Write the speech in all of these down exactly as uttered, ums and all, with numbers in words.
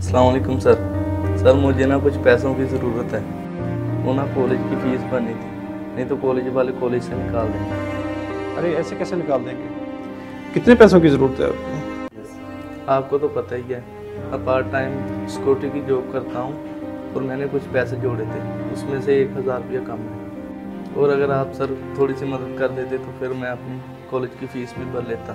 अस्सलाम वालेकुम sir. Sir मुझे ना कुछ पैसों की ज़रूरत है, वो ना कॉलेज की फ़ीस भरनी थी, नहीं तो कॉलेज वाले कॉलेज से निकाल देंगे। अरे ऐसे कैसे निकाल देंगे? कितने पैसों की ज़रूरत है आपको? आपको तो पता ही है, मैं पार्ट टाइम सिक्योरिटी की जॉब करता हूँ और मैंने कुछ पैसे जोड़े थे, उसमें से एक हज़ार रुपया कम है। और अगर आप सर थोड़ी सी मदद कर देते तो फिर मैं अपनी कॉलेज की फ़ीस भी भर लेता।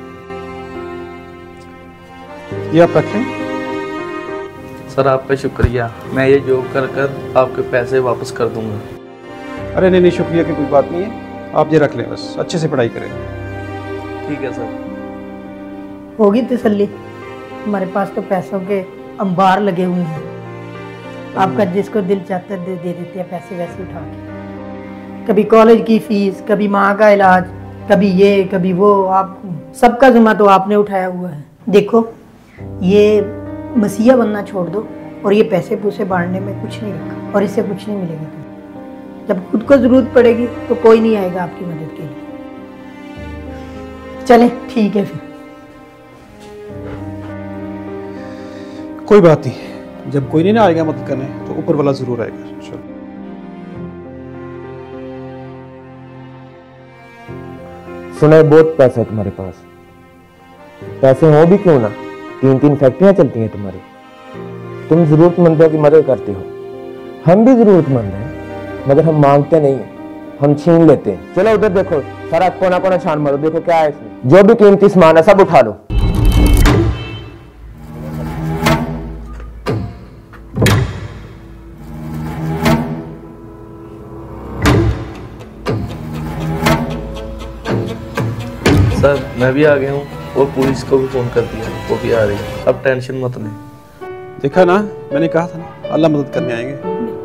ये आप रख लें। सर आपका शुक्रिया, मैं ये जॉब कर कर आपके पैसे वापस कर दूंगा। अरे नहीं नहीं, शुक्रिया की कोई बात नहीं है, आप ये रख लें, बस अच्छे से पढ़ाई करें। ठीक है सर। होगी तसल्ली, हमारे पास तो पैसों के अंबार लगे हुए हैं। आपका जिसको दिल चाहता है दे दे देते हैं पैसे वैसे उठा के। कभी कॉलेज की फीस, कभी माँ का इलाज, कभी ये कभी वो, आप सबका जुम्मा तो आपने उठाया हुआ है। देखो ये मसीहा बनना छोड़ दो और ये पैसे पूसे बांटने में कुछ नहीं रखा और इससे कुछ नहीं मिलेगा तुम्हें। जब खुद को जरूरत पड़ेगी तो कोई नहीं आएगा आपकी मदद के लिए। चले ठीक है फिर। कोई बात नहीं, जब कोई नहीं ना आएगा मदद करने तो ऊपर वाला जरूर आएगा। चलो सुना है बहुत पैसा है तुम्हारे पास, पैसे हो भी क्यों ना, तीन तीन फैक्ट्रियां चलती हैं तुम्हारी, तुम जरूरतमंदों की मदद करते हो। हम भी जरूरतमंद हैं मगर हम मांगते नहीं हैं, हम छीन लेते हैं। चलो उधर देखो, सारा कोना कोना छान मारो, देखो क्या है इसमें, जो भी कीमती सामान है सब उठा लो। सर मैं भी आ गया हूँ और पुलिस को भी फ़ोन कर दिया, वो भी आ रही है, अब टेंशन मत लें। देखा ना, मैंने कहा था ना, अल्लाह मदद करने आएंगे।